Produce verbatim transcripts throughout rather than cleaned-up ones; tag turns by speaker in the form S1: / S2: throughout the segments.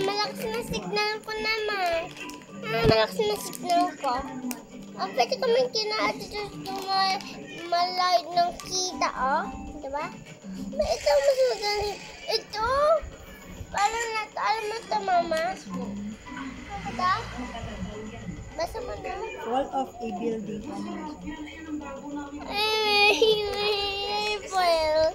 S1: malakas na signal ko naman. Ah, malakas na signal ko. Ah, pwede kami kina-adjust yung malay ng kita, oh. Diba? Ito, mas maganda. Ito. Paano na ito? Alam mo ito, mama? Ano ba? Basta mo na.
S2: Wall of a building.
S1: Eh, well.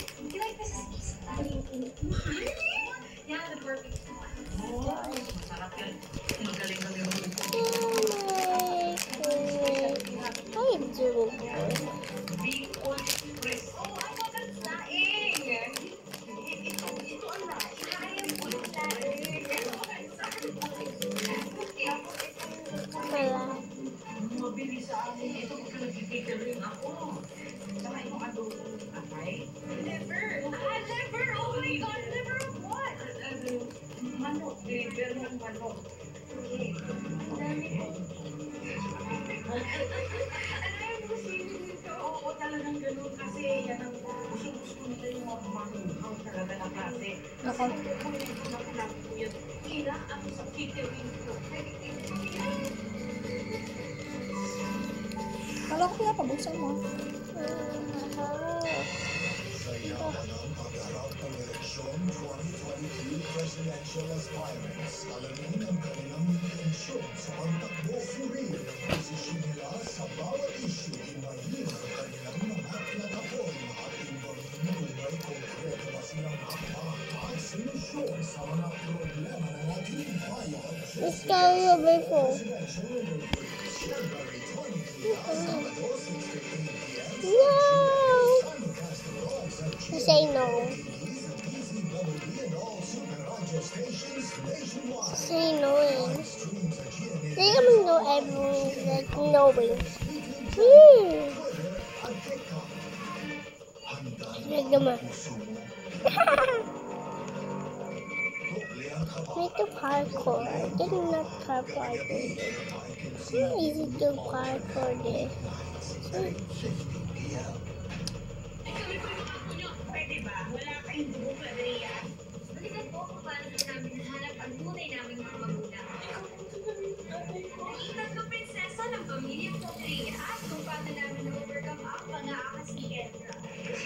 S1: Ay, joke. Wala.
S3: Mabilis sa amin ito kung nag-catering ako. Saka yung adobo ng atay. Never! Ah, never! Oh my God! Never of what? Manok. Deliver ng manok. Okay. Dami ko. Alam mo, sino dito? Oo, talagang ganun kasi yan ang gusto-gusto nila yung mga manuhaw talaga na klase. Kasi kung ito na lang po yan, kailangan ako sa catering ko.
S2: Kala ko kaya pabuksan mo.
S4: Sa yaman ng pagharap ng eleksyon twenty twenty-two presidential aspirants, alamin ang kanilang intensyon sa pagtakbo purihin ang posisyon nila sa bawat issue. Imahin ang kanilang mga plataforma at imbang may konkreto ba silang hakbang at solusyon sa mga problema ng ating bayan.
S1: Ikaw yung may po. No! Say no. Say no. They come know everyone like knowing. Hmm. Like naman. Make a parkour. I did not parkour this. How easy to parkour this?
S3: Pwede ba? Wala kayong dugo, Padria. Balikan po kung paano namin nahanap ang tunay namin mga magulang. Nakita ko prinsesa ng pamilyang Padria at kung paano namin na-overcome ang pang-aakas ni Kendra.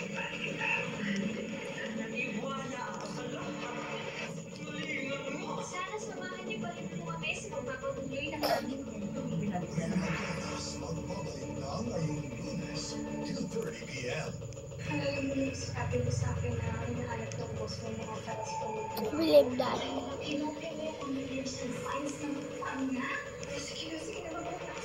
S3: Nag-iwala ako sa lahat. Sana samahan niyo pa rin po kami sa pagpapatuloy ng aming mundo.
S4: Magbabalik na ngayong Lunes, two thirty p m
S3: Alam mo yung sabi mo sa akin na hinahanap ng boss mo mga fans ko.
S1: Believe that.
S3: Inopen mo yung millions and fines ng utang niya? Sige, sige na ba ba?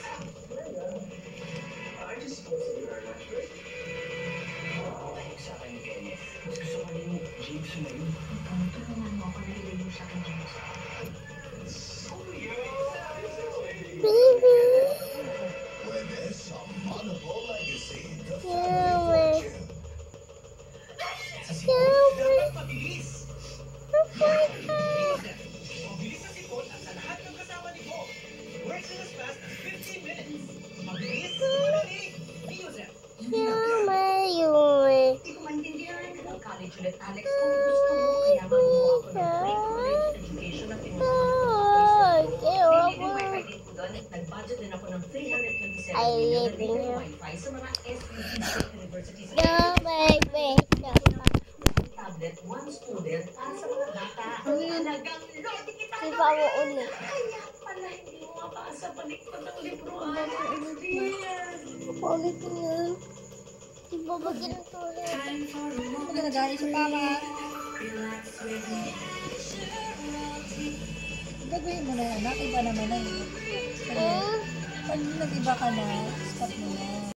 S5: I just suppose that we are not right. Dahil sa akin, Kenneth, mas gusto ko rin yung James na yun.
S3: Tulungan mo ako na ilay mo sa akin, James.
S1: Baby.
S4: Jueves, sa Manabo Legacy, the
S1: Yeah,
S4: family fortune.
S1: Yeah,
S5: Mabilis!
S1: oh my God.
S5: Mabilis na sipon at sa lahat ng kasama ni Bo. Works in as fast as fifteen minutes. Mabilis, madali. User.
S1: Yeah, my
S3: Hindi ko maintindihan ng college ulit, Alex. Kung gusto mo, kaya mamuha ako ng free college education at
S1: Oh, okay,
S3: Hindi
S1: over.
S3: wifi din ko doon. Nag-budget din ako ng three hundred twenty-seven
S1: I
S3: million
S1: live in
S3: na
S1: here.
S3: wifi sa mga S U P state universities.
S1: No, wait, wait. No.
S3: Tablet, one student para sa mga bata. Talagang lodi kita
S1: Di ba mo ulit?
S3: Kaya pala hindi mo mabasa palikod ng libro. Alex, dear.
S1: Paulit niya. Di ba ba ganito ulit?
S2: Ano ginagaling sa pama? Gagawin mo na yan. Nakiba naman na yun.
S1: Eh?
S2: Pag nag-iba ka na, stop mo na.